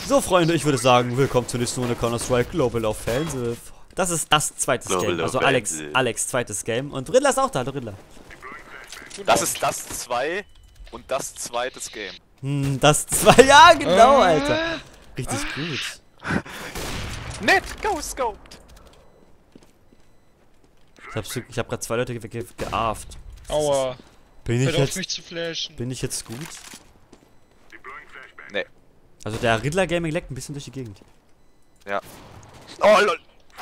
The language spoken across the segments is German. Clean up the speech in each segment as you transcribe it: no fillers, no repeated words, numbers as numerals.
So, Freunde, ich würde sagen, willkommen zur nächsten Runde Counter-Strike Global Offensive. Das ist das zweite Game, also Alex zweites Game. Und Riddler ist auch da, hallo Riddler. Das ist das 2 und das zweites Game. Das 2, ja genau, Alter. Richtig gut. Net, go scoped. Ich hab grad 2 Leute gearft. Aua. Bin ich Hört auf mich jetzt, zu flashen. bin ich jetzt gut? Nee. Also der Riddler Gaming leckt ein bisschen durch die Gegend. Ja. Oh lol.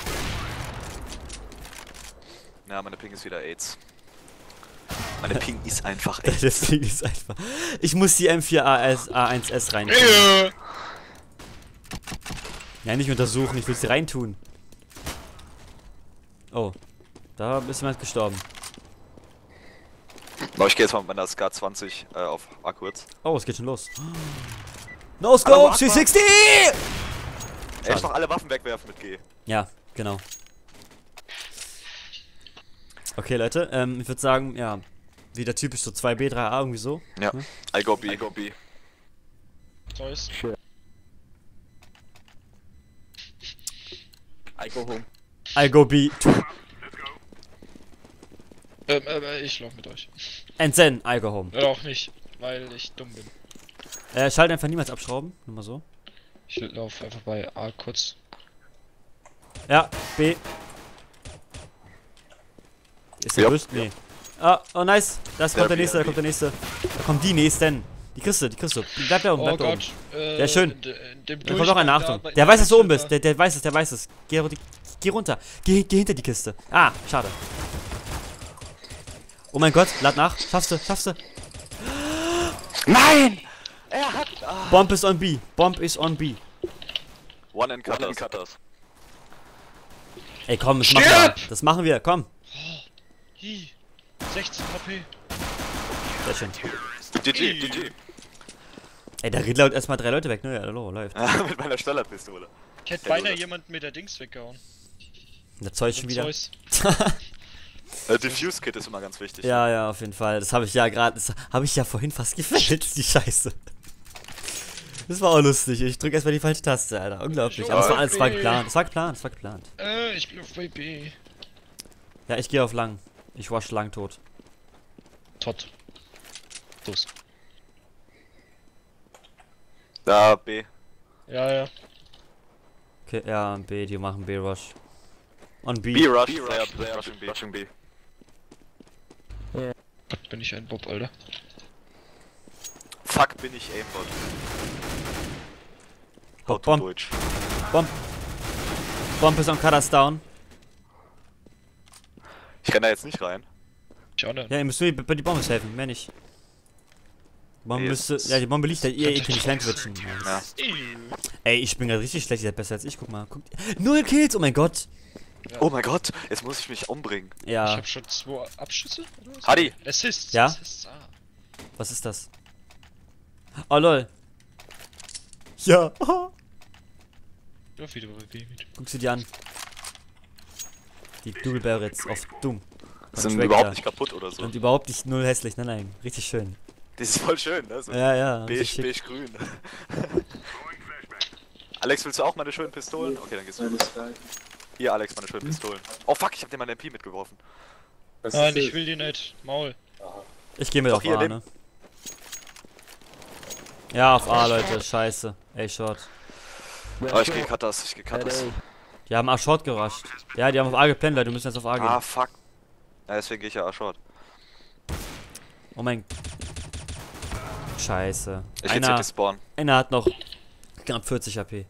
Ja, meine Ping ist wieder AIDS. Meine Ping ist einfach AIDS. Das Ding ist einfach. Ich muss die M4A1S rein. Ja, nicht untersuchen, ich will sie reintun. Oh. Da ist jemand gestorben. Oh, ich gehe jetzt mal mit meiner SK20 auf A kurz. Oh, es geht schon los. No Scope, 360! Echt noch alle Waffen wegwerfen mit G. Ja, genau. Okay, Leute, ich würde sagen, ja, wieder typisch so 2B, 3A, irgendwie so. Ja. I go B. Toys. I go home. I go B, 2. Ich lauf mit euch. And then I go home. Oder auch nicht, weil ich dumm bin. Schalt einfach niemals abschrauben, nur mal so. Ich lauf einfach bei A kurz. Ja, B. Ist der Ja. Boost? Nee. Ah, oh nice. Das kommt der B, nächste, da kommt der nächste. Da kommen die nächsten. Die kriegst du, Bleib da oben, bleib Oh da oben. Gott. Ja, schön. Da kommt noch einer, Achtung. Da- Der weiß, dass du oben bist. Der weiß es. Geh runter. Geh hinter die Kiste. Ah, schade. Oh mein Gott, lad nach. Schaffst du. Nein! Er hat... Bomb is on B. Bomb is on B. One in cutters. Ey, komm, Stirb! das machen wir. Komm. Hi. 16 HP. Sehr schön. GG. Ey, der Riddler haut erstmal 3 Leute weg, ne? Ja, hallo, läuft. Mit meiner Stollerpistole. Ich hätte beinahe jemanden mit der Dings weggehauen. Der Zeug schon wieder. Zeus. Diffuse Kit ist immer ganz wichtig. Ja, auf jeden Fall. Das habe ich ja gerade, das habe ich ja vorhin fast gefällt, die Scheiße. Das war auch lustig. Ich drücke erstmal die falsche Taste, Alter. Unglaublich. Aber es war geplant. Es war geplant. Ich bin auf B. Ja, ich gehe auf lang. Ich wasch lang tot. Tot. Los. Da, B. Ja. Okay, ja, B, die machen B-Rush. On B. B-Rush. They are rushing B. Gott, bin ich ein Bob, Alter. Fuck, bin ich Aimbot. How to Bomb. Deutsch. Bomb ist on Cutters down. Ich renn da jetzt nicht rein. Ich auch nicht. Ja, ihr müsst nur bei die Bombe helfen, mehr nicht. Die Bombe müsste. Ja, die Bombe liegt da. Ihr könnt nicht reinquetschen. Ja. Ey, ich bin gerade richtig schlecht, ihr seid besser als ich. Guck mal. 0 Kills, oh mein Gott. Ja. Oh mein Gott, jetzt muss ich mich umbringen. Ich Ja, hab schon 2 Abschüsse. Oder was? Hadi. Assists. Ja? Assists, was ist das? Oh lol. Ja. Ich lauf wieder bei B mit. Guck sie dir an. Die Double Barrels auf Doom. Sind Tracker. überhaupt nicht kaputt oder so. Und überhaupt nicht null hässlich, nein. Richtig schön. Das ist voll schön, ne? So Ja, richtig beige, schick. beige grün. Alex, willst du auch meine schönen Pistolen? Okay, dann gehst du. Hier, Alex, meine schönen Pistolen. Oh fuck, ich hab dir meine MP mitgeworfen. Nein, ich will die nicht. Maul. Ich gehe mit Doch, auf hier, A, ne? Ja, auf A, Leute. Scheiße. Ey, Short. Oh, ich geh Cutters. Die haben A Short gerusht. Ja, die haben auf A geplant, Leute. Wir müssen jetzt auf A gehen. Ah, fuck. Ja, deswegen geh ich ja A-Short. Oh mein... Scheiße. Ich will CT spawnen. Einer hat noch knapp 40 AP.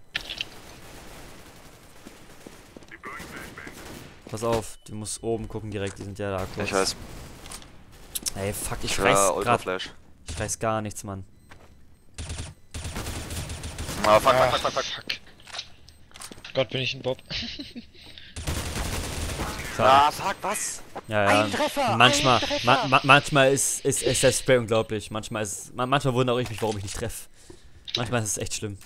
Pass auf, du musst oben gucken direkt, die sind ja da kurz. Ich weiß. Ey, fuck, ich Ich weiß Ultra grad, Flash. ich weiß gar nichts, Mann. Ah, fuck. Gott, bin ich ein Bob. Schade. Ah, fuck, was? Ja. Ein Treffer, Manchmal, ein Treffer. manchmal ist der Spray unglaublich. Manchmal wundere ich mich, warum ich nicht treffe. Manchmal ist es echt schlimm.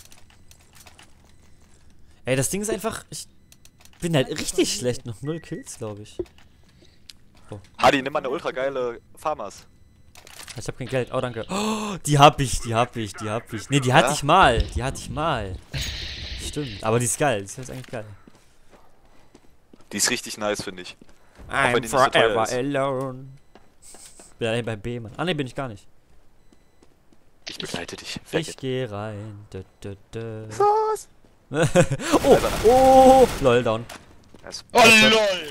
Ey, das Ding ist einfach, ich bin halt richtig schlecht. Noch 0 Kills, glaube ich. Hadi, nimm mal eine ultra geile Farmers. Ich hab kein Geld. Oh, danke. Oh, die hab ich. Nee, die hatte ich mal. Stimmt. Aber die ist geil. Die ist eigentlich geil. Die ist richtig nice, finde ich. I'm forever alone. Bin allein bei B, Mann. Ah, ne, bin ich gar nicht. Ich begleite dich. Ich geh rein. Was? Oh, lol, down. Oh, lol!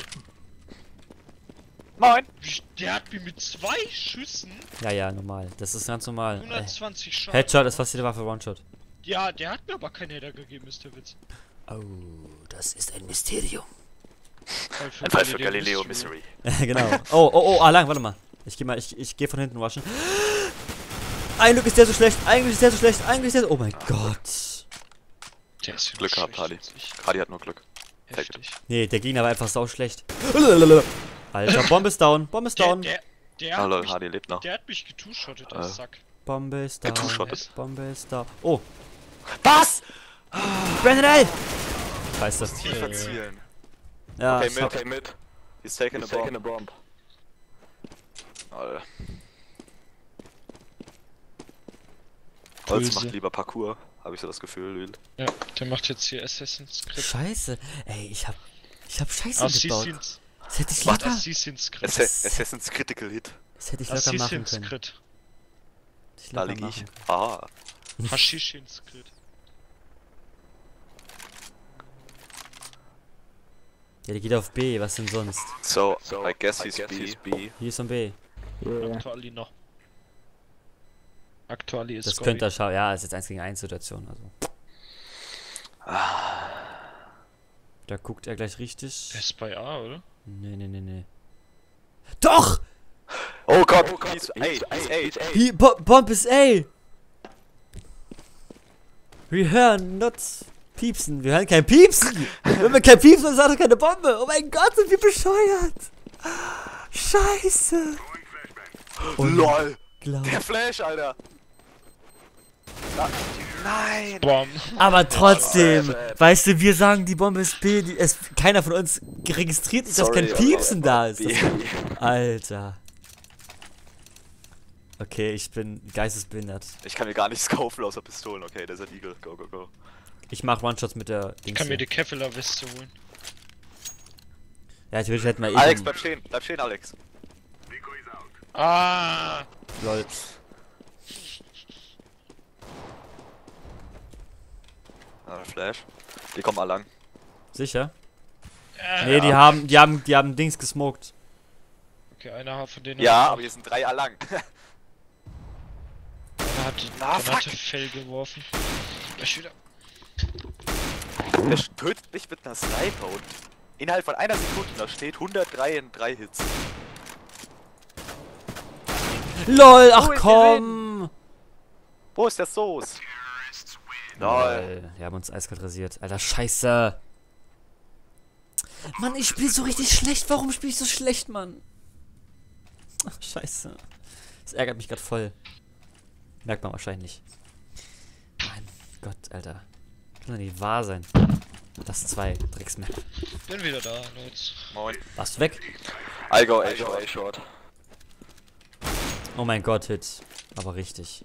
Moin! Der hat mir mit 2 Schüssen Ja, normal. Das ist ganz normal. 120 Schaden. Headshot ist fast jede Waffe One-Shot. Ja, der hat mir aber keinen Header gegeben, ist der Witz. Oh, das ist ein Mysterium. Ein Fall für Galileo Mystery. Genau. Oh, lang, warte mal. Ich geh von hinten waschen. Eigentlich ist der so schlecht. Oh mein Gott. Der ist Glück gehabt, Hardy. Hardy hat nur Glück. Heftig. Nee, der Gegner war einfach sau schlecht. Alter, Bombe ist down. Ah lol, Hardy lebt noch. Der hat mich getushottet, der Sack. Bombe ist down. Bombe ist down. Oh. Was? Brandon L! Scheiße. Tiefer zielen. Ja, Okay, mit. He's taking a bomb. Alter. Holz macht lieber Parkour, habe ich so das Gefühl. Ja, der macht jetzt hier Assassin's Creed. Scheiße. Ey, ich hab Scheiße gebaut. Das hätte ich locker. Assassin's Creed. Assassin's Critical Hit. Das hätte ich locker machen können. Da lieg ich. Ah. Hashishin's Creed. Ja, der geht auf B, was denn sonst? So I guess he's B. Hier ist ein B. Aktuali noch. Aktuali ist Das könnte er schauen. Ja, ist jetzt 1 gegen 1 Situation, also. Da guckt er gleich richtig. Der ist bei A, oder? Nee. Doch! Oh Gott, he's A. Bomb ist A! Wir hören not piepsen. Wir hören kein Piepsen! Wenn wir kein Piepsen, dann sagt er keine Bombe! Oh mein Gott, sind wir bescheuert! Scheiße! LOL! Der Flash, Alter! Nein! Bomb. Aber trotzdem, weißt du, wir sagen, die Bombe ist B, keiner von uns registriert nicht, dass kein Piepsen da ist. Alter. Okay, ich bin geistesbehindert. Ich kann mir gar nichts kaufen außer Pistolen. Okay, der ist ein Eagle. Go. Ich mach One-Shots mit der Ich kann mir die Kevlar-Weste holen. Ja, theoretisch hätten wir Alex, bleib stehen, Alex. Ah! Lol. Flash. Die kommen mal lang. Sicher? Nee, die haben Dings gesmoked. Okay, einer von denen. Ja, aber hier sind 3 A lang. Einer hat die Granate Fell geworfen. Der tötet mich mit einer Sniper und innerhalb von einer Sekunde, da steht 103 in 3 Hits. LOL, ach komm! Wo ist der Soße? LOL, wir haben uns eiskalt rasiert. Alter, scheiße! Mann, ich spiele so richtig schlecht. Warum spiele ich so schlecht, Mann? Ach, scheiße. Das ärgert mich gerade voll. Merkt man wahrscheinlich nicht. Mein Gott, Alter. Kann doch nicht wahr sein. Das 2 Drecksmap. Bin wieder da, Notes. Moin. Warst du weg? I go A short. Oh mein Gott, Hit. Aber richtig.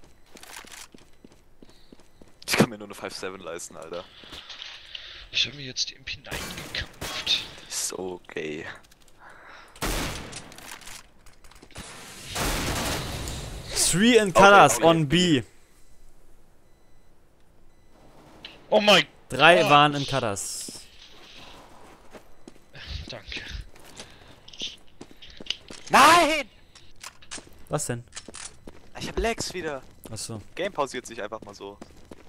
Ich kann mir nur eine 5-7 leisten, Alter. Ich habe mir jetzt die MP9 gekauft. Ist okay. Three in colors on B. Oh mein Gott. 3 waren in colors. Danke. Nein! Was denn? Ich hab Lags wieder. Achso. Game pausiert sich einfach mal so.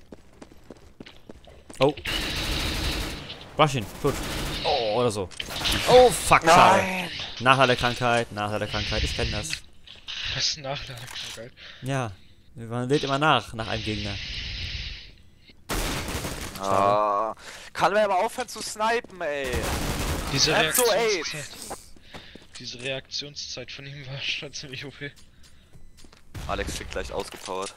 Oh. Wasch ihn. Gut. Oh, oder so. Oh, fuck, schade. Nachteil der Krankheit. Ich kenn das. Was ist ein Nachladekrankheit? Ja. Man lädt immer nach einem Gegner. Ah, kann man aber aufhören zu snipen, ey. Diese so Reaktionszeit. Diese Reaktionszeit von ihm war schon ziemlich OP. Alex klingt gleich ausgepowert.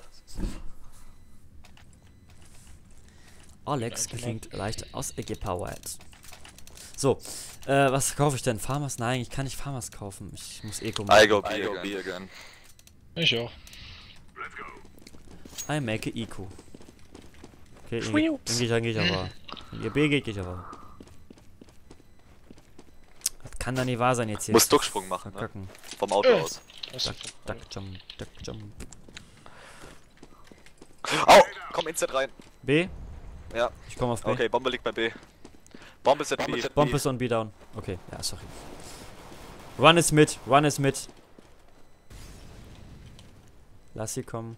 Alex klingt leicht ausgepowert. So, was kaufe ich denn? Farmers? Nein, ich kann nicht Farmers kaufen. Ich muss Eco machen. I go B again. Ich auch. I make a Eco. Okay, dann geh ich aber. Wenn ihr B geht, geh ich aber. Das kann doch nicht wahr sein jetzt hier. Muss Ducksprung machen, ne? Kacken. Vom Auto aus. Duck Jump, Duck Jump. Au! Komm instant rein. B? Ja. Ich komme auf B. Okay, Bombe liegt bei B. Bombe ist at B. Bomb ist on B down. Okay, ja, sorry. Run is mid, run is mid. Lass sie kommen.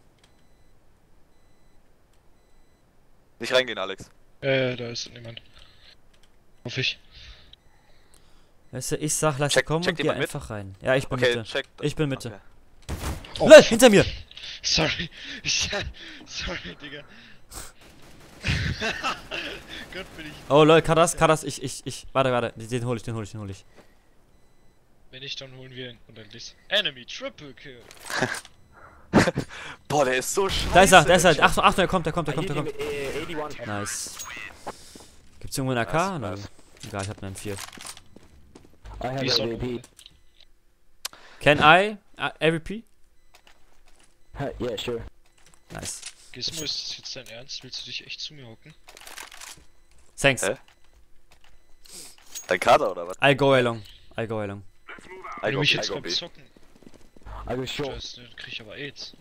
Nicht reingehen, Alex. Da ist niemand. Hoffe ich. Weißt du, ich sag, lass sie kommen und geh jemand einfach rein. Ja, ich bin Okay, Mitte. check. Ich bin Mitte. Okay. Oh, LOL, hinter mir! sorry. Sorry, Digga. Gott bin ich. Oh lol, Kadas, warte, den hol ich. Wenn nicht, dann holen wir ihn. Und dann liest Enemy Triple Kill. Boah, der ist so scheiße. Da ist er. Achtung, er kommt. I Nice. Gibt's irgendwo einen AK? Nice, Nein. nice. Egal, ich hab einen M4. have Die ist a doch AVP. Can I? AVP? Yeah, sure. Nice. Gizmo, ist das jetzt dein Ernst? Willst du dich echt zu mir hocken? Thanks. Hä? Dein Kader oder was? I go along. Wenn du mich jetzt beim Zocken I go short. dann krieg ich aber AIDS.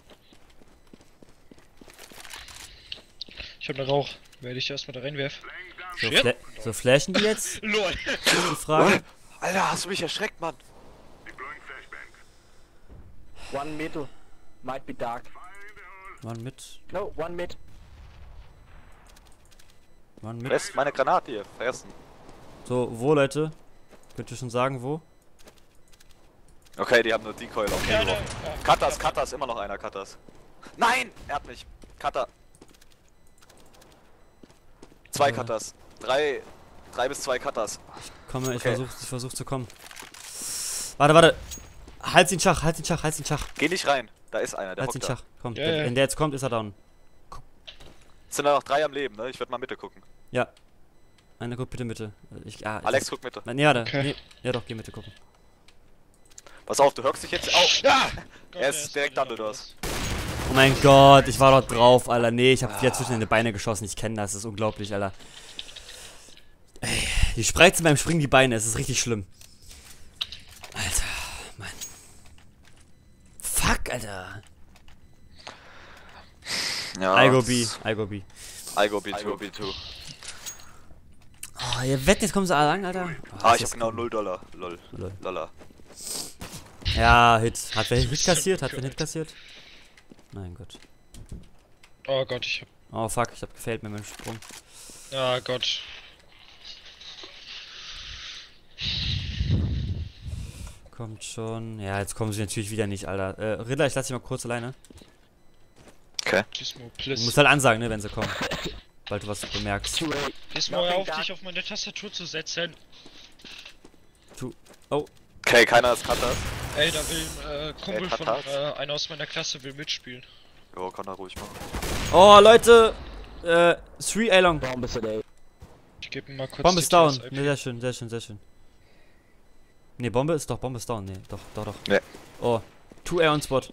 Ich hab ne Rauch. Werde ich erstmal da reinwerfen? So, Shit. so flashen die jetzt? LOL. Die Frage. Alter, hast du mich erschreckt, Mann? One middle. Might be dark. Mann mit. No, one mid. Fress meine Granate hier. Fressen. So, wo Leute? Könnt ihr schon sagen, wo? Okay, die haben nur Decoy auf Ja, mich geworfen. Cutters, immer noch einer, Cutters. Nein! Er hat mich. Cutter. Zwei Cutters. Drei bis zwei Cutters. Komme, Okay. ich versuch zu kommen. Warte. Halt den Schach. Geh nicht rein. Da ist einer, der Halt den hockt da. Schach. Komm, Ja, ja. wenn der jetzt kommt, ist er down. Es sind da noch 3 am Leben, ne? Ich würde mal Mitte gucken. Ja. Einer guckt bitte Mitte. Alex, guck Mitte. Nee, warte. Okay. Nee. Ja doch, geh Mitte gucken. Pass auf, du hörst dich jetzt auf. Ja! Er ist direkt bei unter dir das. Oh mein Gott, ich war dort drauf, Alter. Nee, ich hab wieder zwischen die Beine geschossen. Ich kenne das ist unglaublich, Alter. Ey, die spreizen beim Springen die Beine, es ist richtig schlimm. Alter, Mann. Fuck, Alter. Ja. I go B. I go B2. Oh, ihr wettet, jetzt kommen sie alle an, Alter. Oh, Ah, ist ich hab das genau cool. $0. Lol. Lol. Lala. Ja, Hit. Hat wer Hit kassiert? Hat wer einen Hit kassiert? Nein, Gott. Oh Gott, ich hab... Oh fuck, ich hab gefailt mit meinem Sprung. Ah Gott. Kommt schon. Ja, jetzt kommen sie natürlich wieder nicht, Alter. Riddler, ich lass dich mal kurz alleine. Okay. Gizmo, Du please. musst halt ansagen, ne, wenn sie kommen. Weil du was bemerkst. Too late. Gizmo, hör auf, dich auf meine Tastatur zu setzen. Okay, keiner ist Cutters. Ey, da will ein Kumpel von Tatas. einer aus meiner Klasse will mitspielen. Jo, kann er ruhig machen. Oh, Leute! 3 A-Long. Bomb is at A. Ich geb ihm mal kurz Bombe die ist down. TS-IP. Ne, sehr schön. Ne, Bombe ist down. Ne, doch. Nee. Oh, 2 A on Spot.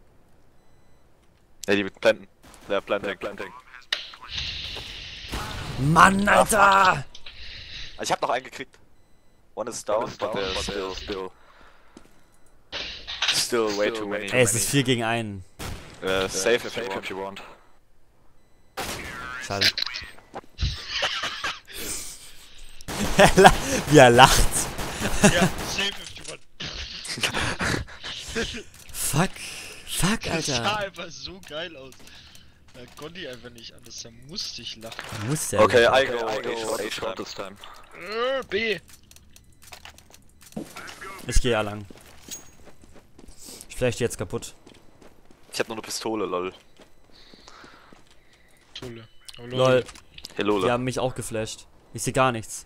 Ja, die mit Planten. Der Planting. Mann, Alter! Ich hab noch einen gekriegt. One is down, but there's still way too many. Ey, es ist 4 gegen 1. Safe if you want. Schade. Wie er lacht. Ja, safe if you want. Fuck, Das sah Alter. einfach so geil aus. Da konnte ich einfach nicht anders, da musste ich lachen. Muss der. Okay, lachen. I go short this time. B. Ich gehe lang. Ich flash die jetzt kaputt. Ich hab nur eine Pistole, lol. Tolle. Oh, Lol, Hello, die haben mich auch geflasht. Ich sehe gar nichts.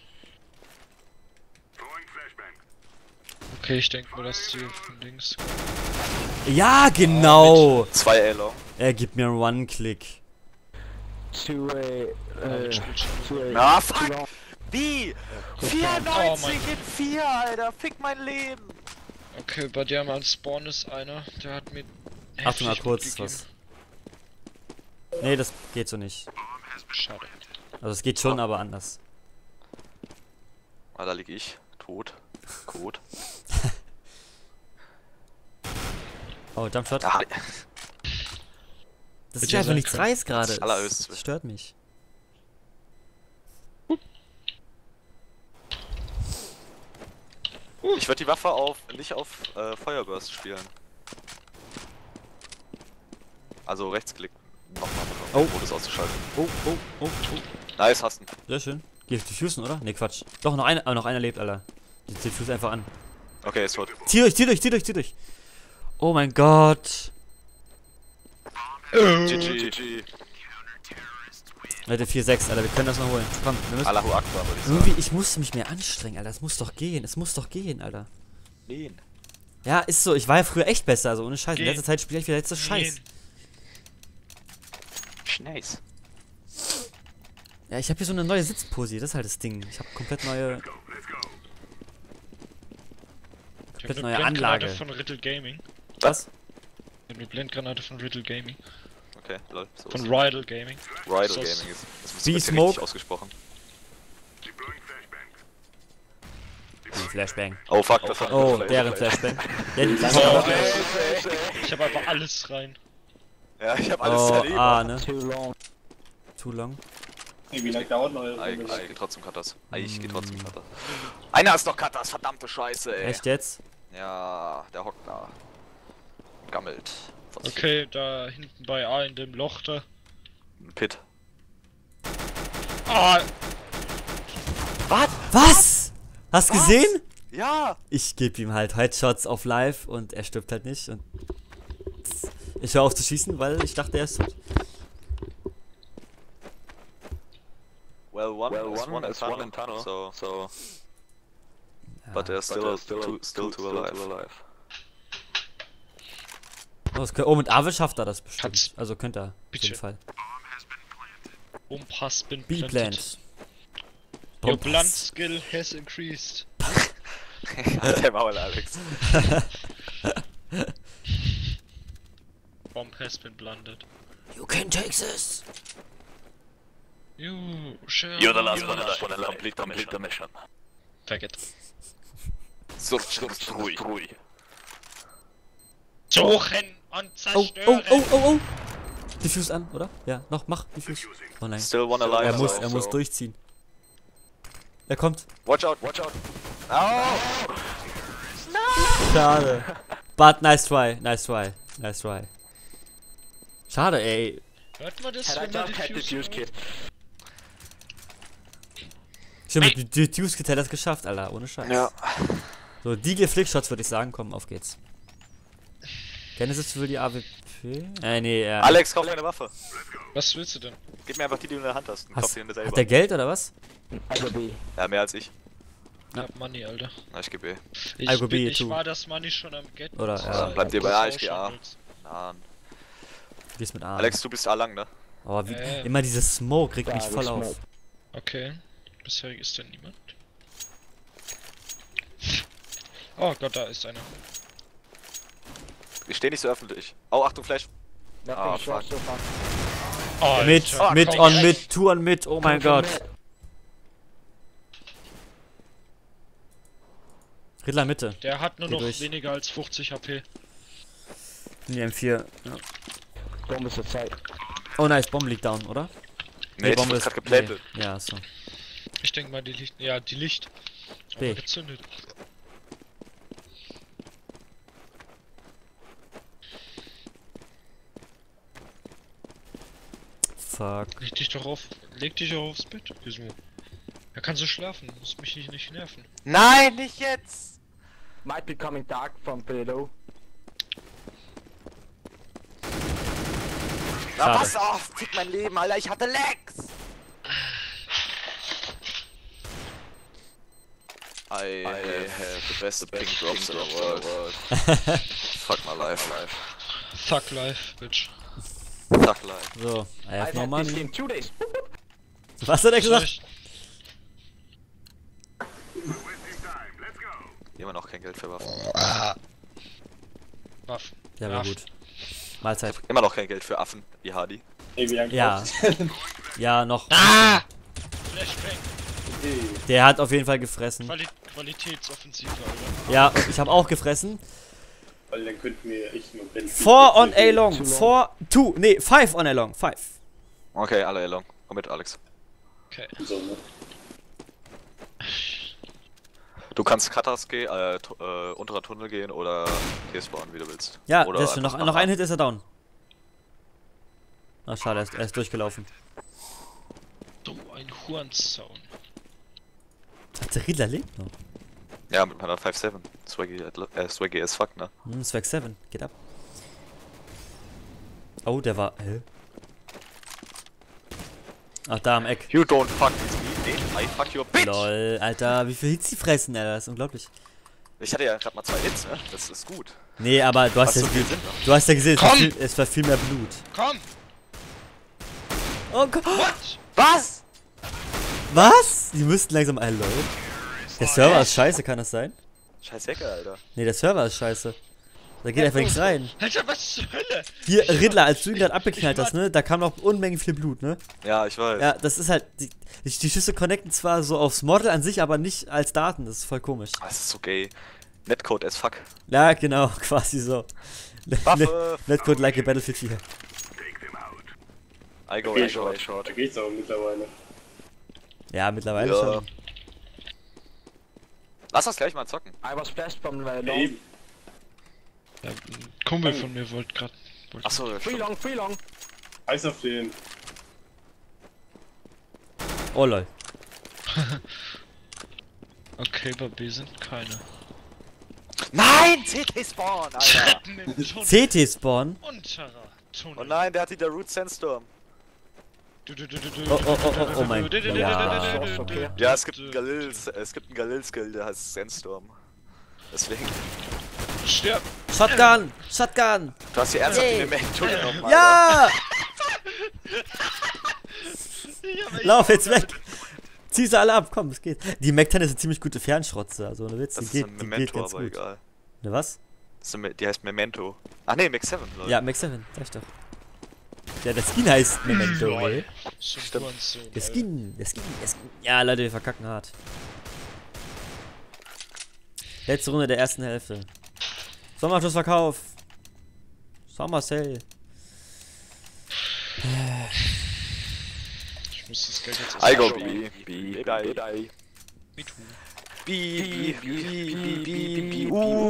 Okay, ich denke mal, dass die von links. Ja, genau! 2 A-Long. Er gibt mir einen One-Click. Too A. Too A. Na, Too fuck! long. Wie? Oh 94 mein in 4, Alter. Fick mein Leben. Okay, bei dir am Spawn ist einer, der hat mir. Achtung mal heftig kurz, mitgegeben. was? Nee, das geht so nicht. Schade. Also es geht schon, aber anders. Ah, da lieg ich. Tot. Gut. Oh, Jumpshot. Ah, Das Hätte ist ja einfach sein nichts können. Reis gerade. Das Allerhöchste. Das stört mich. ich würde die Waffe nicht auf Feuerburst spielen. Also Rechtsklick nochmal bekommen, Oh. um Modus auszuschalten. Oh, oh, oh, oh. Nice, hast ihn. Sehr schön. Geh diffusen, oder? Ne, Quatsch. Doch, noch einer lebt, Alter. Die diffuse einfach an. Okay, ist tot. Zieh durch. Oh mein Gott. GG. Leute, 4-6, Alter, wir können das noch holen. Komm, wir müssen... Allahu Akbar, würde ich sagen. Irgendwie, ich muss mich mehr anstrengen, Alter. Es muss doch gehen, Alter. Nein. Ja, ist so. Ich war ja früher echt besser, also ohne Scheiß. In Geh. letzter Zeit spiele ich wieder letzter Scheiß. Nice. Ja, ich habe hier so eine neue Sitzposi, das ist halt das Ding. Ich habe komplett neue... Ich hab eine neue Blendgranate Anlage. von Riddle Gaming. Was? Ich hab eine Blendgranate von Riddle Gaming. Okay, lol. So Von ist Riddle Gaming. Riddle So ist- Gaming ist. Das muss Wie richtig Smoke? ausgesprochen. Flashbang. Oh fuck, das war Oh, deren Flashbang. Ja, die Ich hab einfach alles rein. Ja, ich hab alles Oh, zerlegt. ne? Too long. Too long. Wie lange dauert noch eure Ich Runde? geh trotzdem Katas. Ich geh trotzdem Katas. Einer ist doch Katas, verdammte Scheiße, ey. Echt jetzt? Ja, der hockt da. Gammelt. Was Okay, da hinten bei A in dem Loch da. Ein Pit. Ah, Was? Hast Was? gesehen? Ja! Ich gebe ihm halt Headshots auf live und er stirbt halt nicht und ich höre auf zu schießen, weil ich dachte, er ist tot. Well, one is one in tunnel. So, but there's still two alive. Oh, mit Ave schafft er das bestimmt. Hat's- Also könnte er. Auf Bitte. jeden Fall. has been planted. B-Plant. Your blunt skill has increased. Der Maul, Alex. Bomb has been blunted. You can take this. You shall. You're the last one to complete the mission. Faggot. Substrui. Suchen und Oh, zerstören. oh. Diffuse an, oder? Ja, noch, mach Diffuse. Oh nein. Still one alive. Er muss durchziehen. Er kommt. Watch out. Oh! Schade. But nice try. Schade, ey. Hört man das, Had I wenn man just had the Diffuse juice kit. Stimmt, mit Diffuse Kit hat er das geschafft, Alter. Ohne Scheiß. Ja. So, die Flickshots würde ich sagen. Komm, auf geht's. Genesis für die AWP? Nee, Alex, kauf mir eine Waffe. Was willst du denn? Gib mir einfach die du in der Hand hast. Und kauf die in der hat selber. der Geld oder was? Also B. Ja, mehr als ich. Ich hab Money, Alter. Na, ich gebe Ich, I go B, ich too. war das Money schon am Get. Oder, ja. Bleibt dir bei A, ich geh A. Alex. Na, Du gehst mit A. Alex, du bist A lang, ne? Oh, immer dieses Smoke regt Ja, mich das voll auf. Smoke. Okay. Bisher ist denn niemand. Oh Gott, da ist einer. Ich steh nicht so öffentlich. Oh, Achtung, Flash. Nothing Ah, short fuck. so far. Oh, Mit, two on mid, oh mein Come Gott. from Riddler Mitte. Der hat nur Geh noch durch. weniger als 50 HP. In die M4. Ja. mid. Bomb ist zur Zeit. Oh nice, Bombe liegt down, oder? Nee, die wurde grad geplantet. Nee. Ja, so. Ich denke mal, die Licht. Ja, die Licht. B. Aber gezündet. Fuck. Leg dich doch aufs Bett. Wieso? Er kann so schlafen, muss mich nicht nerven. Nein, nicht jetzt! Might be coming dark from below. Na, Schade. pass auf! Fick mein Leben, Alter, ich hatte Lex! I have the best pink drops in the world. Fuck my life. Fuck life, bitch. Fuck life. So, I have I've no had this money. game 2 days. Was hat er gesagt? Ich- Immer noch kein Geld für Waffen. Waffen. Ja, war Affen. gut. Mahlzeit. Immer noch kein Geld für Affen, wie Hardy. Ey, wie lange Ja. braucht's? Ja, noch. Ah! Flashbang. Ey, Der hat auf jeden Fall gefressen. Qualitätsoffensive, Alter. Ja, und ich habe auch gefressen. weil dann könnten wir echt nur Battlefield 4 on A spielen. long. 5 on A long. 5. Okay, alle along. Komm mit, Alex. Okay. So, ne? Du kannst Katas gehen, unterer Tunnel gehen oder T-Spawn, wie du willst. Ja, oder das ist schon einfach noch ein Hit ist er down. Ach, schade, er ist durchgelaufen. So ein Hurensound. Ach, der Riddler lebt noch. Ja, mit meiner 5-7. Swaggy as fuck, ne? Swag 7, geht ab. Oh, der war. Ach, da am Eck. You don't fuck with me, I fuck your bitch! Lol, Alter, wie viel Hits die fressen, Alter, das ist unglaublich. Ich hatte ja gerade mal 2 Hits, ne? Das ist gut. Nee, aber du hast, Was ja, so viel sind, ne? du hast ja gesehen, Komm! es war viel mehr Blut. Komm! Oh Gott. What? Was? Was? Die müssten langsam. Lol. Der Server ist scheiße, kann das sein? Scheiß Hacker, Alter. Nee, der Server ist scheiße. Da geht einfach nichts rein. Alter, was zur Hölle? Hier, Riddler, als du ihn gerade abgeknallt hast, ne? Da kam noch Unmengen viel Blut, ne? Ja, ich weiß. Ja, das ist halt. Die Schüsse connecten zwar so aufs Model an sich, aber nicht als Daten. Das ist voll komisch. Das ist so gay. Netcode as fuck. Ja, genau, quasi so. Waffe! Netcode like a Battlefield 4. I go Okay, A short. Da geht's aber mittlerweile. Ja, mittlerweile Ja. schon. Lass uns gleich mal zocken. I was flashed from long. Ey, Ja, ein Kumpel von mir wollte gerade. Achso, ja, stimmt. Free long. heiß auf den. Oh lol. Okay, bei B sind keine. Nein! CT Spawn, Alter! CT Spawn? Unterer Tunnel. Oh nein, der hat die der Root Sandstorm. Oh mein Gott. Ja. Okay. Ja, es gibt einen Galil-Skill, der heißt Sandstorm. Deswegen. Stirb! Shotgun! Shotgun! Du hast hier ernsthaft die Memento genommen, Alter. Ja! Lauf jetzt weg! Zieh sie alle ab, komm, es geht. Die Mac-10 ist eine ziemlich gute Fernschrotze, also eine Witz, Das die ist geht, ein die geht Memento, ganz aber gut. egal. Ne, was? Die heißt Memento. Ach nee, Mac 7, Leute. Ja, Mac-7, sag ich doch. Ja, der Skin heißt Memento, Lol. ey. So Stimmt. Hurensohn, Der Alter. Skin. Ja, Leute, wir verkacken hart. Letzte Runde der ersten Hälfte. Sommerschlussverkauf. Summer Sale. Ich muss das Geld jetzt I go erst B. B. Me too. B.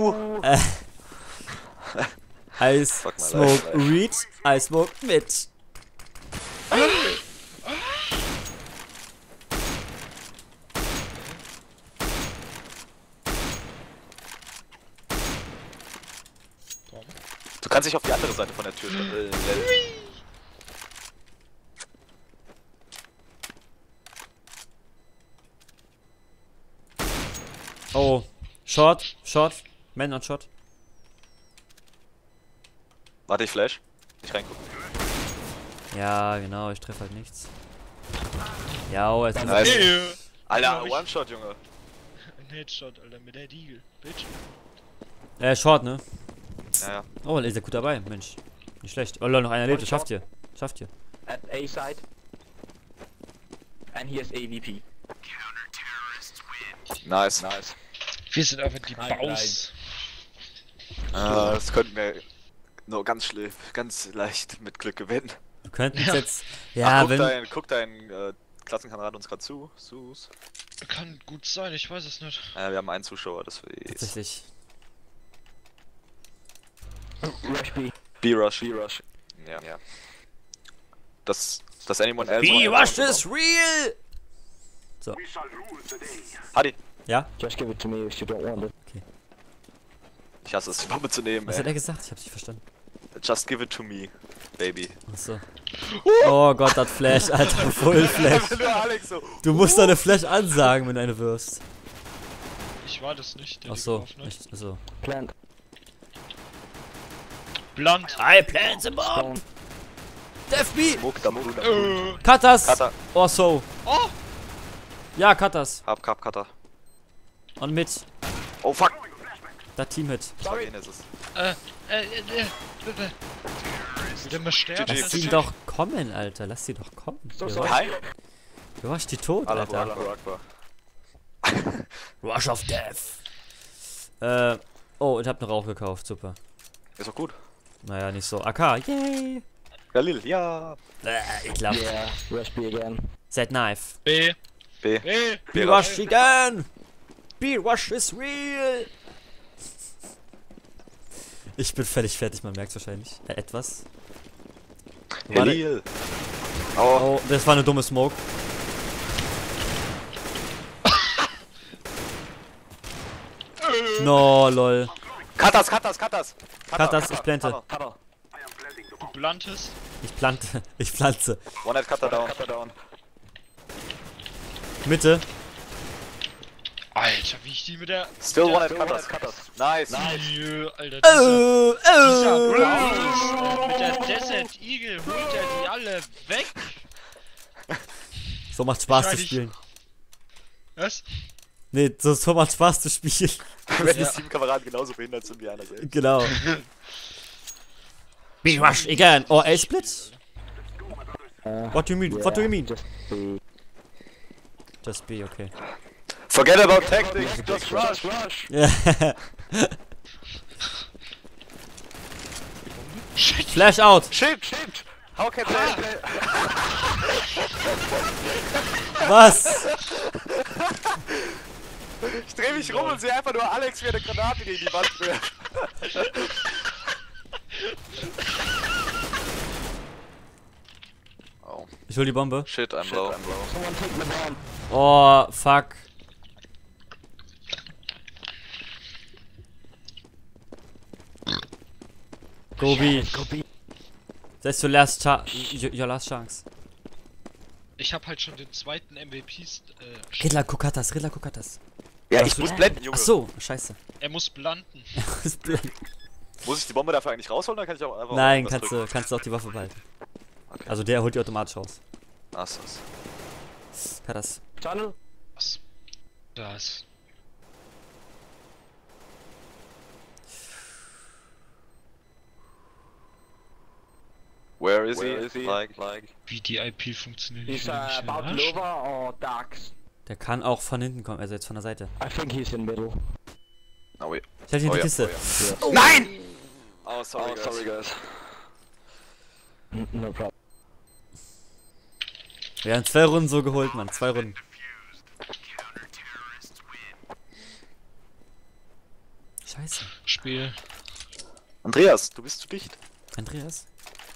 I Fuck my smoke life. weed, I smoke Mitch. Du kannst dich auf die andere Seite von der Tür stellen. Oh, Short, Man on Short. Warte, ich flash. Nicht reingucken. Ja, genau, ich treffe halt nichts. Ja, oh, jetzt Nice. Hey, Alter, glaub ich. One-Shot, Junge. ein Headshot, Alter, mit der Deagle. Bitch. Short, ne? Ja, ja. Oh, ist ja gut dabei, Mensch. Nicht schlecht. Oh, Leute, noch einer lebt, das schafft ihr. At A side. And here's AVP. Nice. Wir sind einfach die Nein, Baus. Das könnten wir nur ganz leicht mit Glück gewinnen. Wir könnten Ja. jetzt. Ach, Ja, wenn. guck dein Klassenkamerad uns gerade zu. Sus. Kann gut sein, ich weiß es nicht. Wir haben einen Zuschauer, das ist Tatsächlich. Rush B. B-Rush. Ja. Das anyone else? B-Rush is real! Hadi. Ja? Just give it to me if you don't want it. Ich hasse es, die Bombe zu nehmen, Was hat ey. er gesagt? Ich hab's nicht verstanden. Just give it to me, baby. Achso. Oh Gott, das Flash, Alter, Full Flash. Nur Alex so. Du musst deine Flash ansagen, wenn du eine wirfst. Ich war das nicht, der Achso, liegt drauf, ne? echt, achso. Plant. Blunt. I plant the bomb! Stone. Def B! Smoke, da move. Cutters! Cutter. Or so. Oh! Ja, Cutters. Hab, Cutter. Und mit. Oh fuck. Das Team hit. Sorry. Ist es. Will der sterben? Lass ihn doch kommen, Alter. Lass ihn doch kommen. So Du sorry. Hi. warst die tot, Allahu Alter. Akbar. Rush of Death. Oh, ich hab einen Rauch gekauft. Super. Ist doch gut. Naja, nicht so. AK, yay. Galil, ja. Ekelhaft. Yeah, rush B again. Set Knife. B. B. B. B-Rush again. B-Rush is real. Ich bin völlig fertig, man merkt's wahrscheinlich. Etwas. Galil. Oh. Oh, das war eine dumme Smoke. No, lol. Cutters. Cutters, ich plante. Cutter. Du blantest. Ich pflanze. One head cutter down. Mitte. Alter, wie ich die mit der... Still one head cutters. Nice. Jö, Alter, dieser Oh. mit der Desert Eagle holt er die alle weg. So macht Spaß zu Wahrscheinlich- spielen. Was? Nee, so macht Spaß zu spielen. Wenn die Ja. 7 Kameraden genauso behindert sind wie einer selbst. Genau. B-Rush again. Or A-Split? What do you mean? Yeah, What do you mean? Just B. Just B, okay. Forget about tactics, just rush. Flash out. Shit. How can they... Was? Ich dreh mich rum und sehe einfach nur Alex, wie eine Granate gegen die Wand wirft. Oh, Ich hol die Bombe. shit, I'm low. Someone take the bomb. Oh, fuck. Go B. Go B. That's your last your last chance. Ich hab halt schon den zweiten MVPs. Riddler Kokatas. Ja, Was ich du- muss blenden, Junge. Ach so, scheiße. Er muss blanden. Muss ich die Bombe dafür eigentlich rausholen, oder kann ich auch einfach... Nein, was drücken? kannst du auch die Waffe behalten. Okay. Also der holt die automatisch raus. Achso. Katas. Tunnel. Was? Das. Where is he? Like... Wie die IP funktioniert. He's Ich will mich about verarschen. lower or darks. Der kann auch von hinten kommen, also jetzt von der Seite. I think he's in middle. Oh, wait. Stell dich in die ja, Kiste. ja. Nein! Oh, sorry, guys. No problem. Wir haben 2 Runden so geholt, Mann. 2 Runden. Scheiße. Spiel. Andreas, du bist zu dicht. Andreas?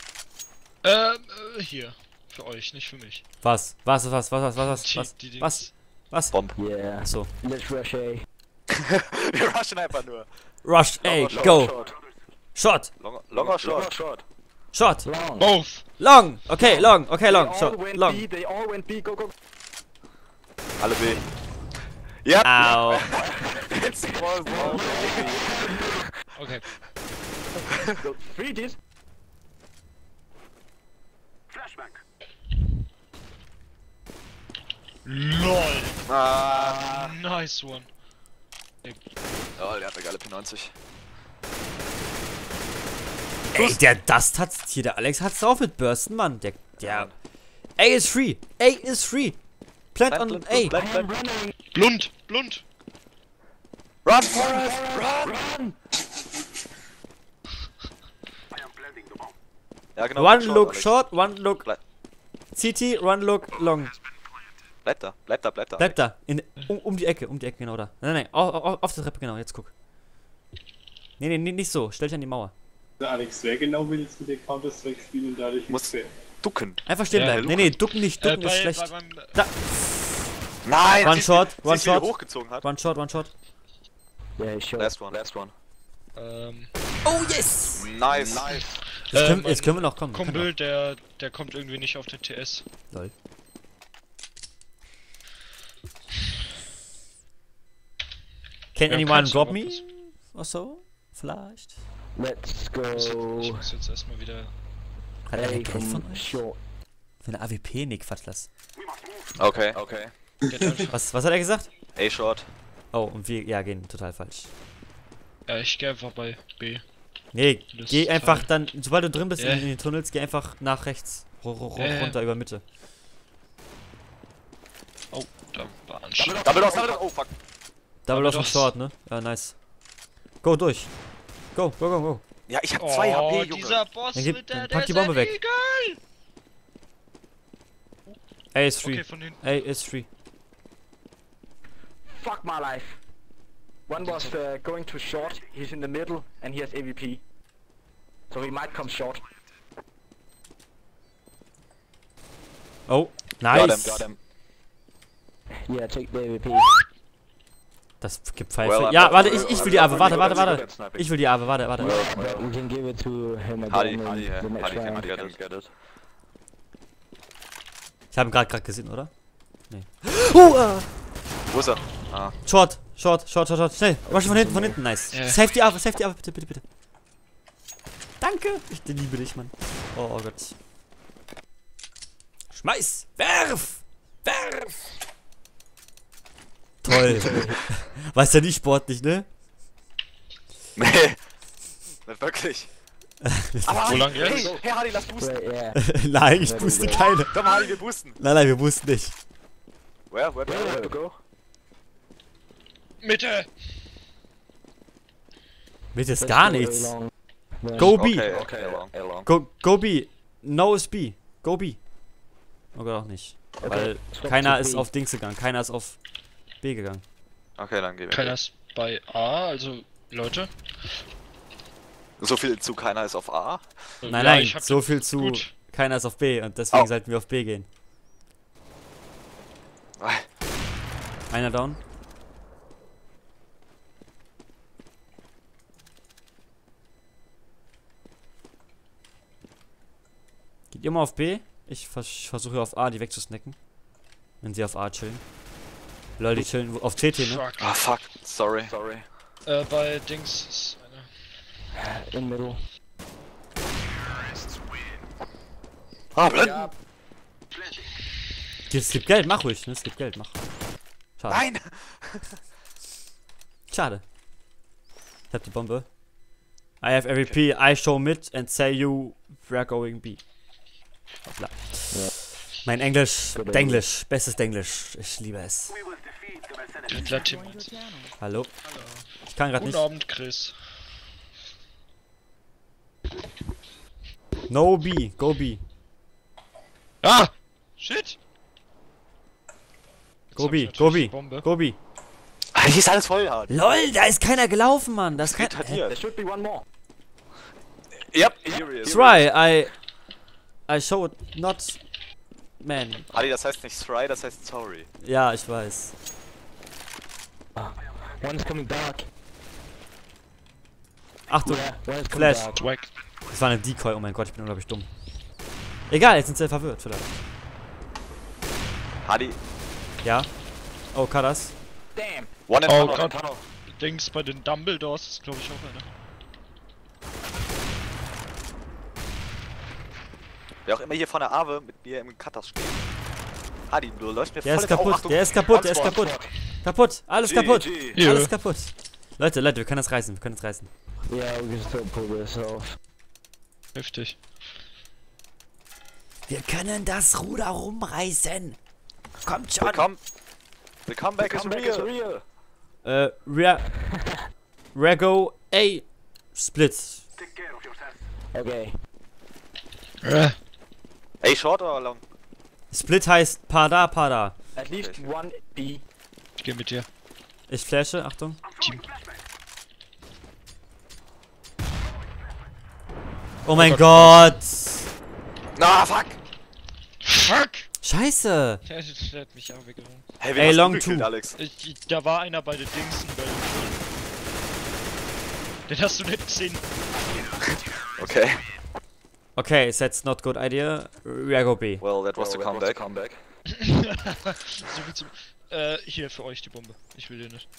Hier. Für euch, nicht für mich. Was? Was? Die Dings. Was? Bomb. Yeah. Achso. Let's rush A. Wir rushen einfach nur. Rush, ey, Longer, go! Short. Shot! Longer short. Shot! Long. Both! Long! Okay, long! They all Shot! went Long! B. They all went B. Go, go. Alle B. Ja! Au! It's all wrong. Okay. Go. 3 Ds. LOL! Ah. Nice one. Oh, der hat eine geile P90. Ey, der Dust hat's hier, der Alex hat's auch mit Bursten, Mann. Der. A is free! A is free! Plant on A! I am running. Blund! Run, Forrest! Run! Ja, genau. One short, look Alex. short, one look Bleib- CT, one look long. Bleib da. Bleib da. Um die Ecke, genau da. Nein, auf der Treppe, genau, jetzt guck. Nee, nicht so. Stell dich an die Mauer. Alex, wer genau will jetzt mit der Counter-Strike spielen und dadurch Muss- nichts Ducken. Einfach stehen Ja, bleiben. Nee, ducken nicht. Ducken ist schlecht. Da. Nein! One siehst shot, du, one siehst du, wie er shot. hochgezogen hat? One shot. Yeah, he's short. Last one. Oh, yes! Nice. Jetzt können wir noch kommen. Kumpel, der kommt irgendwie nicht auf den TS. Lol. Can Ja, anyone kannst du drop aber me? was- Or so? Vielleicht? Let's Ich go. muss jetzt erstmal wieder. Hat er A Geld von from euch? short. Für eine AWP? Nee, Quatsch, lass. Okay. Geht einfach. Was hat er gesagt? A-Short. Oh, und wir gehen total falsch. Ja, ich geh einfach bei B. Nee, Das geh ist einfach Teil. dann, sobald du drin bist Ja. in den Tunnels, geh einfach nach rechts. Runter über Mitte. Oh, da war ein Double Doors, oh fuck. Double off und Doors. Short, ne? Ja, nice. Go durch. Go, go, go, go. Ja, ich hab 2 HP, Junge. dieser Boss Dann gib- mit dann der pack die Bombe weg. Eagle. A is free. Okay, von hinten. A is free. Fuck my life. One was going to short, he's in the middle, and he has AVP. So he might come short. Oh, nice. Got him. Yeah, take the AVP. Das gibt Pfeife. Well, I'm Ja, not- warte, ich will die Ave, warte, warte, I'm good warte. at sniping. Ich will die Ave, warte, warte. We can give it to him again Hardy, in Hardy, the next Hardy round. can get it. Ich habe ihn gerade gesehen, oder? Nee. Wo ist er? Ah. Short, schnell. Rush von hinten, nice. Ja. Save die Ave, bitte, bitte, bitte. Danke. Ich liebe dich, Mann. Oh Gott. Schmeiß! Werf! Toll. Weißt ja nicht sportlich, ne? Nee. Nicht wirklich. Aber Wo lang hey, jetzt? hey Hardy, lass boosten. Right, yeah. Nein, ich booste keine. Komm Hardy, wir boosten. Nein, wir boosten nicht. Where do you have to go? Mitte! Mit jetzt Let's gar go nichts. along. Yeah. Go B. Okay, along. Go B. No is B. Go B. Oder auch nicht. Weil stop keiner to ist B. auf Dings gegangen. Keiner ist auf B gegangen. Okay, dann gehen wir. Keiner ist bei A, also Leute. So viel zu keiner ist auf A. Nein, ich hab so viel zu gut. keiner ist auf B und deswegen Oh. sollten wir auf B gehen. Einer down. Geht ihr mal auf B? Ich versuche auf A die wegzusnacken. Wenn sie auf A chillen. Lol, die chillen auf CT, ne? Fuck. Ah, fuck. Sorry. Bei Dings ist einer. In middle. Ah, blenden! Es gibt Geld, mach ruhig, ne? Es gibt Geld, mach. Schade. Nein! Schade. Ich hab die Bombe. I have RVP, I show mid and say you we're going B. Hoppla. Ja. Mein Englisch, Good Denglisch, bestes Denglisch. Ich liebe es. Platin. Hallo? Ich kann grad Guten nicht. Abend, Chris. No B, go B. Ah! Shit! Go Jetzt B, hab ich go natürlich B, die Bombe. go B. Ah, hier ist alles voll, Hardy. LOL, da ist keiner gelaufen, Mann. Das kann. Geht hier. There should be one more. Yep, here he is. Try, I show it not. Man. Hardy, das heißt nicht try, das heißt sorry. Ja, ich weiß. One's coming back. Achtung, Yeah, one's coming Flash. back. Twag. das war eine Decoy. Oh mein Gott, ich bin unglaublich dumm. Egal, jetzt sind sie verwirrt vielleicht. Hardy, Ja. Oh, Kadas. Damn. one in Oh tunnel, Gott. Dings bei den Dumbledores ist glaube ich auch einer. Wer auch immer hier von der Ave mit mir im Cutters steht. Hardy, du läufst mir Der voll ist ins Auge. kaputt, Achtung. der ist kaputt, der ist Onslaught. kaputt. Kaputt, alles G, kaputt. G. Ja. Alles kaputt. Leute, wir können das reißen, Yeah, we can still pull this off. Heftig. Wir können das Ruder rumreißen. Kommt schon. The comeback is real. Rego A. Split. Okay. Ey, short oder long? Split heißt Pada. At least Okay. one B. Ich geh mit dir. Ich flashe, Achtung. Team. Oh mein Gott. Na, fuck! Fuck! Scheiße. Der hat mich auch weggehauen. Hey, Ey, hast du long gekillt, two. Alex? Da war einer bei den Dingsen. Den hast du nicht gesehen. Okay. Okay, that's not good idea. Rego B. Well, that was the comeback. So viel zum. Hier für euch die Bombe. Ich will dir nicht.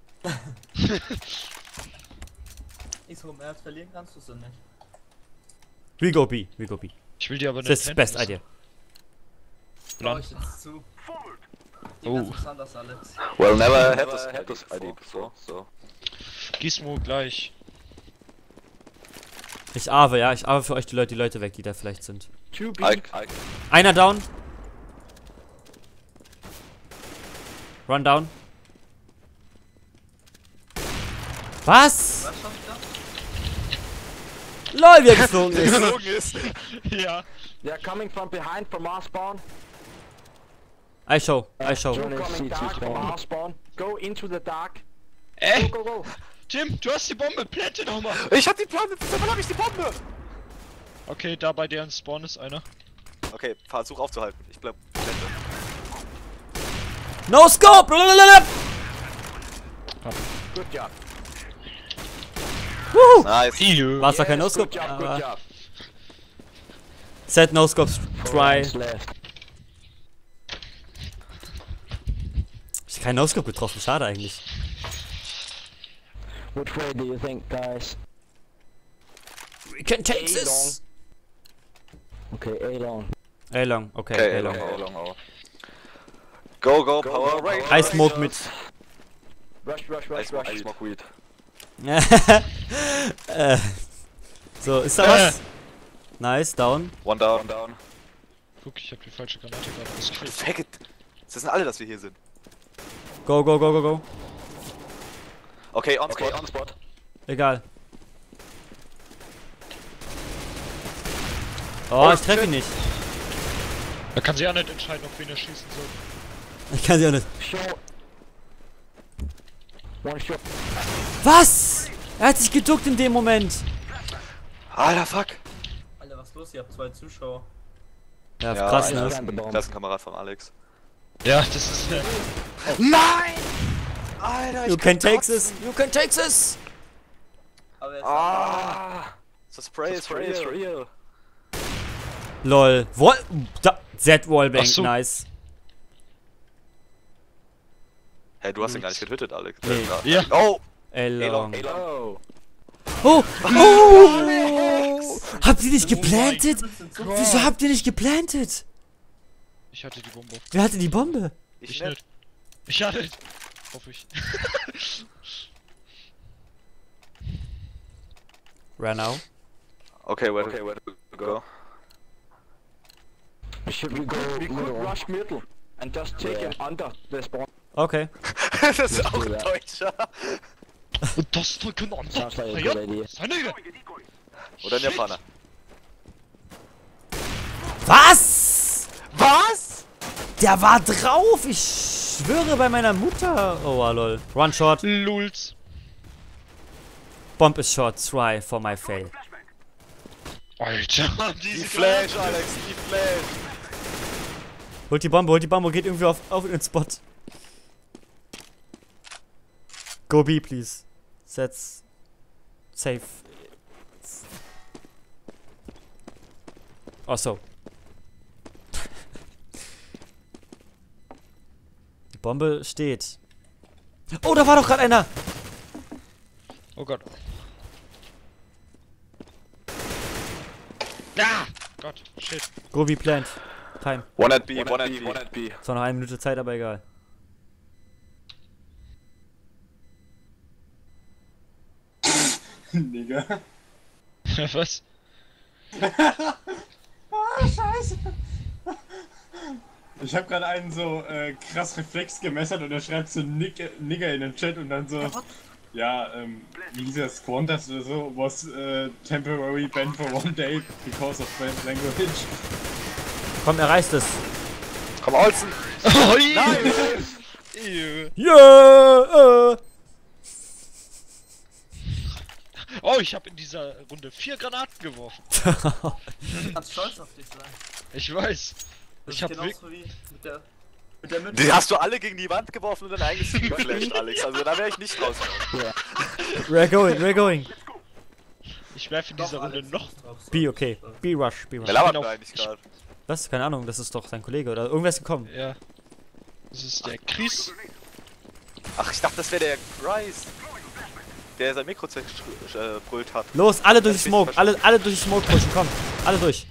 Ich so mehr als verlieren kannst du es nicht. We go B. Ich will dir aber nicht. That's the best idea. Trau ich jetzt zu. Die Oh. ganz besonders, Alex. Well, never had this ID before, so. Gizmo gleich. Ich arve, ja. Ich arve für euch die Leute weg, die da vielleicht sind. 2B. Ike. Einer down. Run down. Was? Was hab ich da? LOL, wie er geflogen ist. Geflogen ist. Ja. They're coming from behind from our spawn. I show. Two coming dark from our spawn. Go into the dark. Ey, Go, go, go. Tim, du hast die Bombe. Plante doch mal. Ich hab die Bombe. Wieso hab ich die Bombe? Okay, da bei deren Spawn ist einer. Okay, versuch aufzuhalten. Ich bleib. No scope! Blablabla. Good job. Wuhu. Nice. War zwar kein No Yes, scope, good job, good aber job. set No scopes try. Ich hab keinen No scope getroffen, schade eigentlich. Which way do you think, guys? We can take A this! Okay, A long. A long, okay, Okay, A long. long. Go, Power Ranger. I smoke mit. Rush, rush, I rush, smoke, rush. I smoke weed. So, ist da was? Nice, down. One down. Guck, ich hab die falsche Granate gerade ausgekriegt. Fuck it. Das wissen alle, dass wir hier sind. Go, go, go, go, go. Okay, on spot. Egal. Oh, ich treffe ihn nicht. Da kann sie ja nicht entscheiden, auf wen er schießen soll. Ich kann sie auch nicht. Short. One shot. Was? Er hat sich geduckt in dem Moment. Alter, fuck. Alter, was ist los? Ihr habt 2 Zuschauer. Ja, Ja, krass, einer ne? ist Das ist ein Kamerad von Alex. Ja, das ist. Nein! Alter, You can take this. You can take this. Aber jetzt The spray is real. Lol. Z-Wallbang, Ach so. nice. Hey, du hast ihn gar nicht getötet, Alex. Nee. Ja. Oh! Elong. Elong. Oh! Oh! Habt ihr nicht geplantet? Gott. Wieso habt ihr nicht geplantet? Ich hatte die Bombe. Wer hatte die Bombe? Ich Ich nicht. nicht. Ich hatte. Hoffe ich. Run now. Okay, where to go? Should we go We could middle? rush middle and just take him under the spawn. Okay. Das ist auch ein Deutscher. Und das drücken an. Sounds like a good idea. Seine Oder ein Japaner. Was? Was? Der war drauf. Ich schwöre bei meiner Mutter. Oh, lol. Run short. Lulz. Bomb is short. Try for my fail. Alter, Die Flash, Alex, die Flash. Holt die Bombe, geht irgendwie auf den Spot. Go B, please. That's safe. Oh, so. Die Bombe steht. Oh, da war doch gerade einer. Oh Gott. Ah! Gott, shit. Go B plant. Time. One at B. Zwar noch 1 Minute Zeit, aber egal. Digga. Was? Scheiße. Ich hab gerade einen so krass Reflex gemessert und er schreibt so Nigger in den Chat und dann so, ja, wie hieß das, Qantas oder so, was temporary banned for 1 day because of banned language. Komm, er reißt es. Komm, Olsen. Oh, Nein! Yeah! Oh, ich habe in dieser Runde 4 Granaten geworfen. Du kannst stolz auf dich sein. Ich weiß. Das Ich ist hab genauso wie mit der Mütze. Die hast du alle gegen die Wand geworfen und dein eigenes Team geflasht, Alex. Also da wäre ich nicht rausgekommen. We're going. Ich werfe in dieser Doch, Runde Alex, noch. du bist drauf. B, okay. B rush. Wer labert bin da auf- eigentlich gerade? Was? Keine Ahnung, das ist doch sein Kollege oder irgendwer ist gekommen. Ja. Das ist der Chris. Ach, ich dachte, das wäre der Christ. Der sein Mikro zerbrüllt hat. Los, alle durch die Smoke. Alle durch die Smoke pushen, komm. Alle durch.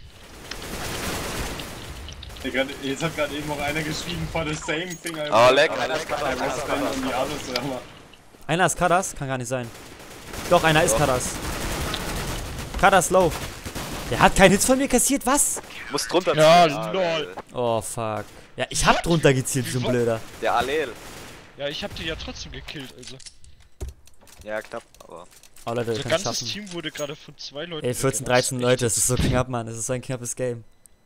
Jetzt hat gerade eben noch einer geschrieben for the same thing. Oh, leck, einer ist gerade Einer ist Kadas? Kann gar nicht sein. Doch, einer ist Kadas. Cutter slow. Der hat keinen Hits von mir kassiert, was? Muss drunter Ja, ziehen. lol. Oh, fuck. Ja, ich hab drunter gezielt, so ein Blöder. Der Allel. Ja, ich hab die ja trotzdem gekillt, also. Ja, knapp, aber. Oh, Leute, wir Unser können ganzes schaffen. Team wurde gerade von 2 Leuten. Ey, 14, 13 Leute, das ist so knapp, Mann. Das ist so ein knappes Game.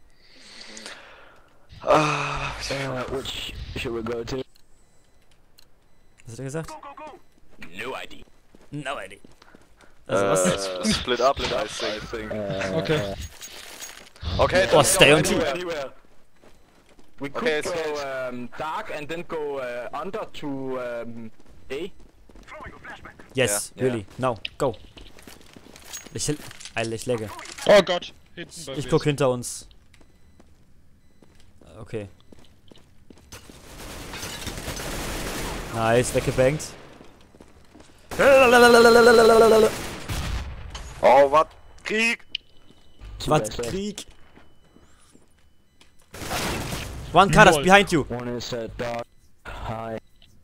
Which should we go to? Was hat er gesagt? No idea. No idea. Also was? Split up, I think. Okay. Okay, Oh, stay on anywhere. Anywhere. We could Okay, go it's- dark and then go under to A. Yes, Ja, really. Now, go. Ich lege. Oh Gott, hinten bei Ich mir. guck hinter uns. Okay. Nice, weggebankt. Oh, was? Krieg! Was? Krieg. One cutters Lol. behind you. One is dark. High.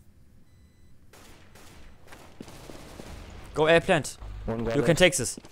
Go air plant. One got You can take this.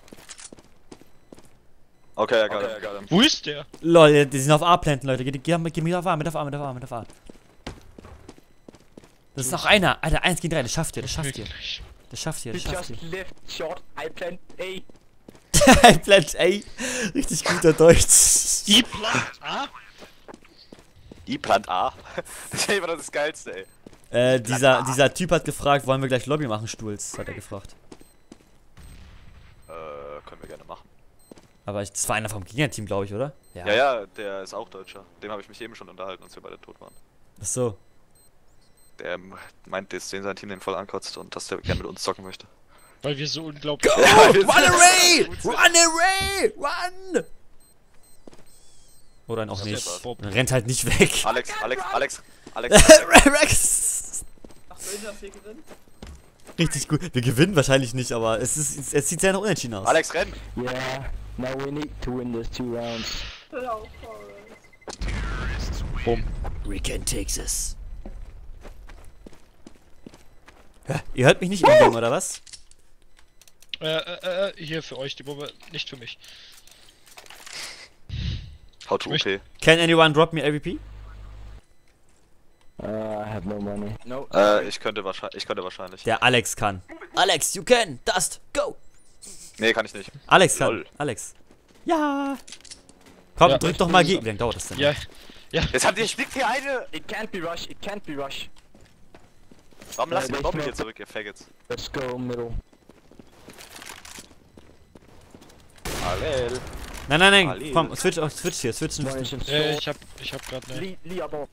Okay, I got him. Wo ist der? Lol, die sind auf A planten, Leute. Geh mit auf A, mit auf A, mit auf A, mit auf A. Das ist noch einer. Alter, 1 gegen 3, das schafft ihr, das schafft ihr. Wirklich. Das schafft ihr, He das schafft just ihr. left short. I plant A. Ein Plant A. Richtig guter Deutsch. Die Plan A? I-Plant A. Das ist immer das Geilste, ey. Dieser Typ hat gefragt, wollen wir gleich Lobby machen, Stuhls, hat er gefragt. Können wir gerne machen. Aber das war einer vom Gegnerteam, glaube ich, oder? Ja, ja, der ist auch Deutscher. Dem habe ich mich eben schon unterhalten, als wir beide tot waren. Ach so. Der meint, dass den sein Team den voll ankotzt und dass der gerne mit uns zocken möchte. Weil wir so unglaublich. Run away! Run away! Run! Oder auch Das ist nicht. jetzt Bob. Rennt halt nicht weg. Alex. Rex! Ach, will das hier gewinnen? Richtig gut. Wir gewinnen wahrscheinlich nicht, aber es sieht sehr nach unentschieden aus. Alex, renn! Yeah. Now we need to win these 2 rounds. Hör auf, Forrest. Bumm. We can take this. Ja, ihr hört mich nicht im Game, oder was? Hier für euch die Bombe, nicht für mich. How to OP. Can anyone drop me AVP? I have no money. No. Ich könnte wahrscheinlich. Der Alex kann. Alex, you can! Dust, go! Nee, kann ich nicht. Alex kann. Lol. Alex. Ja! Komm, Ja, drück doch mal G. Wie lange dauert das denn? Ja, Jetzt habt ihr liegt hier eine! It can't be rush. It can't be rush. Warum lasst ihr die ich Bombe nur- hier zurück, ihr Faggots? Let's go middle. Allel. Nein, Ali. komm, switch hier, switchen. One is in ich short. hab grad ne. Lee above.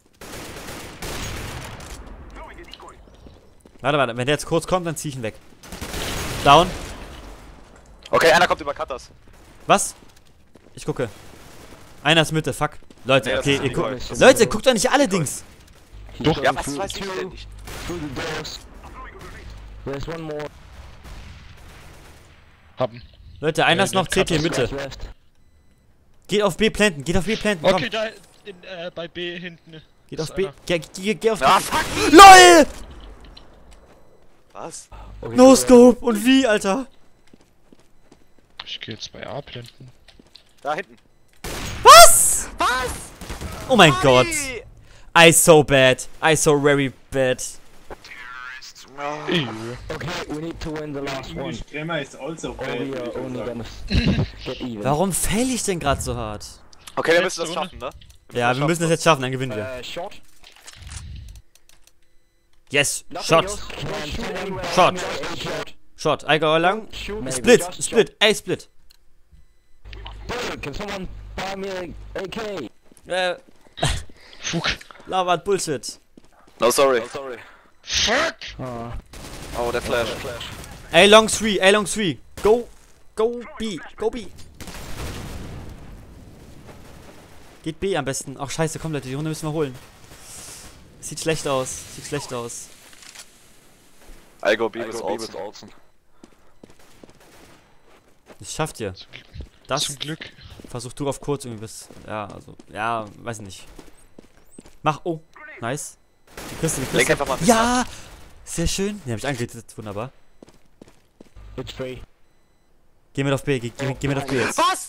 Warte, wenn der jetzt kurz kommt, dann zieh ich ihn weg. Down. Okay, einer kommt über Cutters. Was? Ich gucke. Einer ist Mitte, fuck. Leute, Nee, das okay, ist ihr Decoy. guckt. Das ist Leute, Decoy. guckt doch nicht alle Dings. He's Doch. going Ja, was through weiß ich two- denn nicht? Through the doors. There's one more. Haben. Leute, einer ist der noch CT Mitte. Guys left. Geht auf B planten, geht auf B planten, komm. Okay, da bei B hinten. Geht auf ist B. einer. Geh auf B. Ah, fuck! LOL! Was? Okay, No Scope! Und wie, Alter? Ich geh jetzt bei A planten. Da hinten. Was? Oh mein Gott. I so bad. I so very bad. Okay, we need to win the last one. English grammar is also Or bad. we würde are ich mal only sagen. gonna get even. Warum fail ich denn gerade so hart? Okay, wir Letzte müssen das Runde. schaffen, ne? Ja, wir müssen das jetzt schaffen, dann gewinnen wir. Short. Yes, Nothing shot. else. Don't shoot anywhere. Shot. Just short. Shot. I go along. Shoot. Maybe. Split, Just split, A split. Dude, can someone buy me an AK? Fuck. Labert Bullshit. No, sorry. Fuck! Oh, der Flash. A long 3, A long 3. Go B, go B. Geht B am besten. Ach scheiße, komm Leute, die Runde müssen wir holen. Sieht schlecht aus, sieht schlecht aus. I go B with Olsen. Das schafft ihr. Das Zum Glück. versuch du auf kurz irgendwie bis. Ja, also. Ja, weiß nicht. Mach. Oh, nice. Die Küste, die Lenk Küste. einfach mal ein bisschen ab. Ja! Sehr schön. Den hab ich angerichtet, wunderbar. It's free. Geh mit auf B, geh mit auf B jetzt. Was?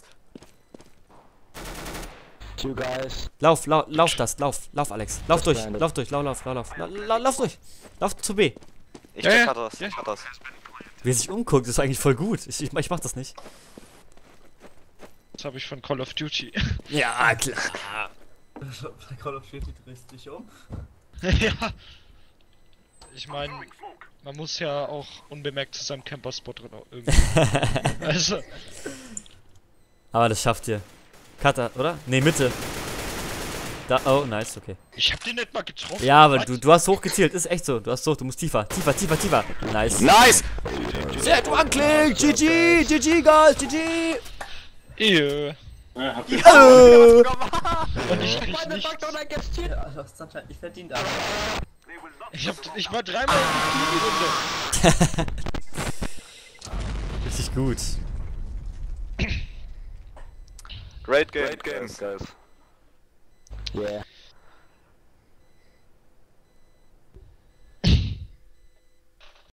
2 guys. Lauf, Alex. Lauf durch, Stranded. lauf durch, lauf durch. Lauf zu B. Ich Ja, check ja. Cutters, Ja. Cutters. Wie er sich umguckt, ist eigentlich voll gut. Ich mach das nicht. Das habe ich von Call of Duty. Ja, klar. Bei Call of Duty drehst du dich um. Ja. Ich meine, man muss ja auch unbemerkt zu seinem Camper-Spot irgendwie. Also, Aber das schafft ihr. Cutter, oder? Ne, Mitte. Da, oh, nice, okay. ich hab den nicht mal getroffen. Ja, aber Was? du hast hochgezielt, ist echt so. Du musst tiefer. Nice. Nice! Sehr du anklick! GG, guys, GG! Ehe. Ja, habt ihr Und ich krieg Why the fuck nichts. don't I get shit? Ja, das ist anscheinend nicht verdient, aber. Ich war dreimal in die Runde. Richtig gut. Great game, guys. Yeah.